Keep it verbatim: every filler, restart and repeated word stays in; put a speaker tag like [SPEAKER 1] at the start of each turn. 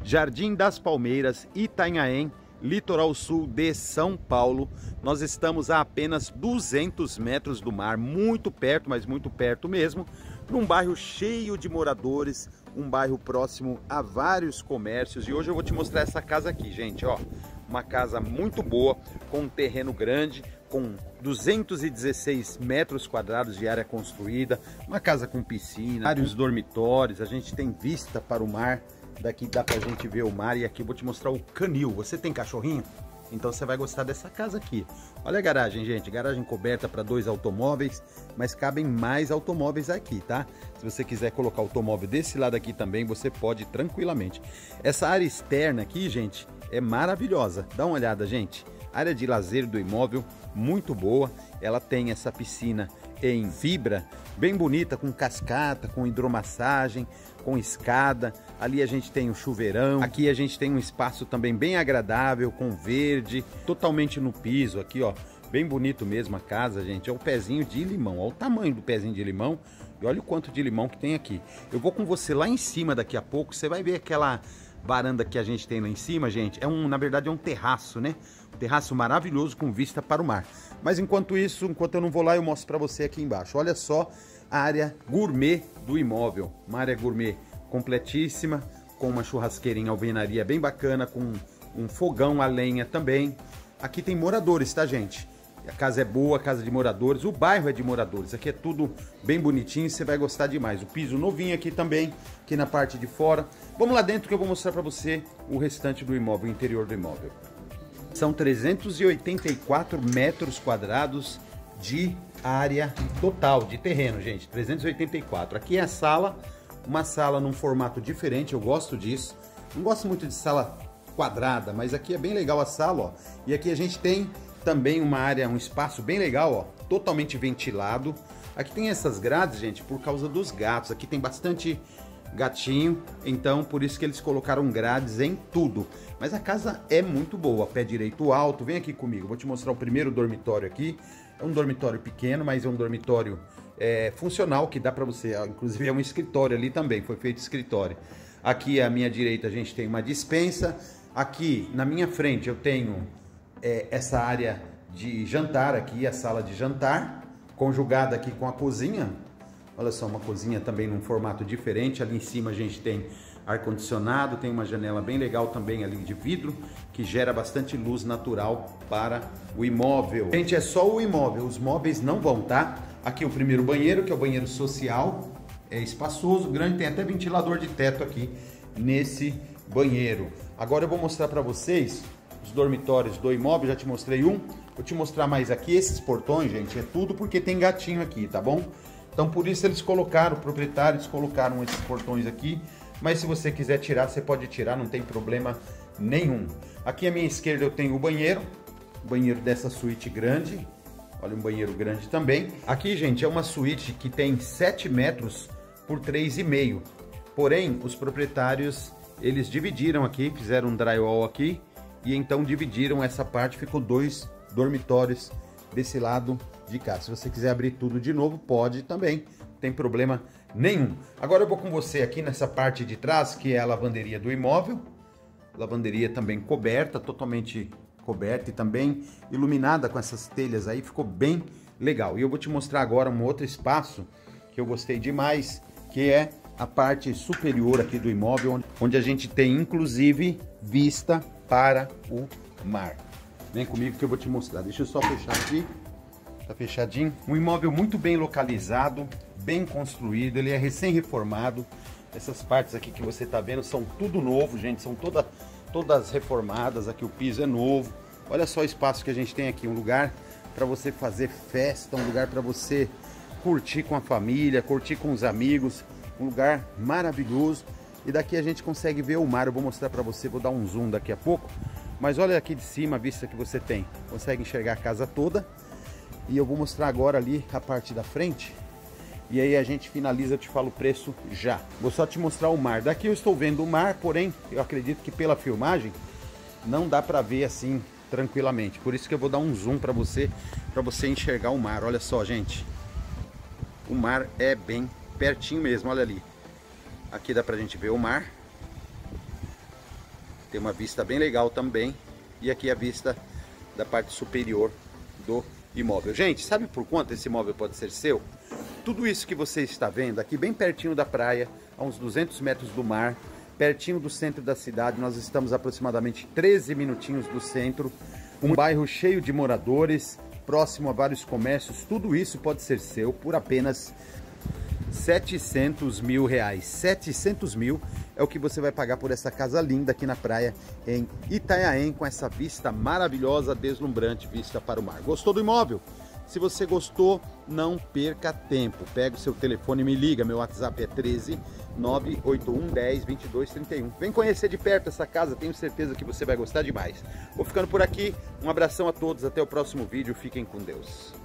[SPEAKER 1] Jardim das Palmeiras, Itanhaém, litoral sul de São Paulo. Nós estamos a apenas duzentos metros do mar, muito perto, mas muito perto mesmo, num bairro cheio de moradores, um bairro próximo a vários comércios. E hoje eu vou te mostrar essa casa aqui, gente, ó. Uma casa muito boa, com um terreno grande, com duzentos e dezesseis metros quadrados de área construída, uma casa com piscina, vários dormitórios, a gente tem vista para o mar, daqui dá pra gente ver o mar. E aqui eu vou te mostrar o canil. Você tem cachorrinho? Então você vai gostar dessa casa aqui. Olha a garagem, gente, garagem coberta para dois automóveis, mas cabem mais automóveis aqui, tá? Se você quiser colocar automóvel desse lado aqui também, você pode tranquilamente. Essa área externa aqui, gente, é maravilhosa. Dá uma olhada, gente. Área de lazer do imóvel, muito boa. Ela tem essa piscina em fibra, bem bonita, com cascata, com hidromassagem, com escada. Ali a gente tem o chuveirão. Aqui a gente tem um espaço também bem agradável, com verde, totalmente no piso aqui, ó. Bem bonito mesmo a casa, gente. É um pezinho de limão. Olha o tamanho do pezinho de limão e olha o quanto de limão que tem aqui. Eu vou com você lá em cima daqui a pouco. Você vai ver aquela varanda que a gente tem lá em cima, gente. É um, na verdade é um terraço, né? Um terraço maravilhoso com vista para o mar. Mas enquanto isso, enquanto eu não vou lá, eu mostro para você aqui embaixo. Olha só a área gourmet do imóvel. Uma área gourmet completíssima, com uma churrasqueira em alvenaria bem bacana, com um fogão a lenha também. Aqui tem moradores, tá, gente? A casa é boa, casa de moradores, o bairro é de moradores. Aqui é tudo bem bonitinho, você vai gostar demais. O piso novinho aqui também, aqui na parte de fora. Vamos lá dentro que eu vou mostrar para você o restante do imóvel, o interior do imóvel. São trezentos e oitenta e quatro metros quadrados de área total, de terreno, gente. trezentos e oitenta e quatro. Aqui é a sala, uma sala num formato diferente, eu gosto disso. Não gosto muito de sala quadrada, mas aqui é bem legal a sala, ó. E aqui a gente tem também uma área, um espaço bem legal, ó, totalmente ventilado. Aqui tem essas grades, gente, por causa dos gatos. Aqui tem bastante gatinho, então por isso que eles colocaram grades em tudo. Mas a casa é muito boa, pé direito alto. Vem aqui comigo, vou te mostrar o primeiro dormitório aqui. É um dormitório pequeno, mas é um dormitório é, funcional, que dá para você, inclusive é um escritório ali também, foi feito escritório. Aqui à minha direita a gente tem uma despensa. Aqui na minha frente eu tenho é, essa área de jantar aqui, a sala de jantar, conjugada aqui com a cozinha. Olha só, uma cozinha também num formato diferente. Ali em cima a gente tem ar-condicionado, tem uma janela bem legal também ali de vidro, que gera bastante luz natural para o imóvel. Gente, é só o imóvel, os móveis não vão, tá? Aqui o primeiro banheiro, que é o banheiro social, é espaçoso, grande, tem até ventilador de teto aqui nesse banheiro. Agora eu vou mostrar para vocês os dormitórios do imóvel, já te mostrei um, vou te mostrar mais aqui. Esses portões, gente, é tudo porque tem gatinho aqui, tá bom? Então por isso eles colocaram, proprietários colocaram esses portões aqui, mas se você quiser tirar, você pode tirar, não tem problema nenhum. Aqui à minha esquerda eu tenho o banheiro, banheiro dessa suíte grande, olha, um banheiro grande também. Aqui, gente, é uma suíte que tem sete metros por três e meio, porém os proprietários, eles dividiram aqui, fizeram um drywall aqui, e então dividiram essa parte, ficou dois dormitórios desse lado de cá. Se você quiser abrir tudo de novo, pode também, não tem problema nenhum. Agora eu vou com você aqui nessa parte de trás, que é a lavanderia do imóvel. Lavanderia também coberta, totalmente coberta e também iluminada com essas telhas aí, ficou bem legal. E eu vou te mostrar agora um outro espaço que eu gostei demais, que é a parte superior aqui do imóvel, onde a gente tem inclusive vista para o mar. Vem comigo que eu vou te mostrar. Deixa eu só fechar aqui. Tá fechadinho. Um imóvel muito bem localizado, bem construído, ele é recém-reformado. Essas partes aqui que você tá vendo são tudo novo, gente, são toda, todas reformadas. Aqui o piso é novo. Olha só o espaço que a gente tem aqui, um lugar para você fazer festa, um lugar para você curtir com a família, curtir com os amigos, um lugar maravilhoso. E daqui a gente consegue ver o mar. Eu vou mostrar para você, vou dar um zoom daqui a pouco. Mas olha aqui de cima a vista que você tem, consegue enxergar a casa toda. E eu vou mostrar agora ali a parte da frente. E aí a gente finaliza, eu te falo o preço já. Vou só te mostrar o mar. Daqui eu estou vendo o mar, porém eu acredito que pela filmagem não dá para ver assim tranquilamente. Por isso que eu vou dar um zoom para você, para você enxergar o mar. Olha só, gente. O mar é bem pertinho mesmo, olha ali. Aqui dá pra gente ver o mar. Tem uma vista bem legal também. E aqui a vista da parte superior do imóvel. Gente, sabe por quanto esse imóvel pode ser seu? Tudo isso que você está vendo aqui bem pertinho da praia, a uns duzentos metros do mar, pertinho do centro da cidade. Nós estamos aproximadamente treze minutinhos do centro. Um bairro cheio de moradores, próximo a vários comércios. Tudo isso pode ser seu por apenas setecentos mil reais. setecentos mil é o que você vai pagar por essa casa linda aqui na praia em Itanhaém, com essa vista maravilhosa, deslumbrante, vista para o mar. Gostou do imóvel? Se você gostou, não perca tempo. Pega o seu telefone e me liga. Meu WhatsApp é treze, nove oito um, dez, vinte e dois, trinta e um. Vem conhecer de perto essa casa, tenho certeza que você vai gostar demais. Vou ficando por aqui. Um abração a todos, até o próximo vídeo. Fiquem com Deus.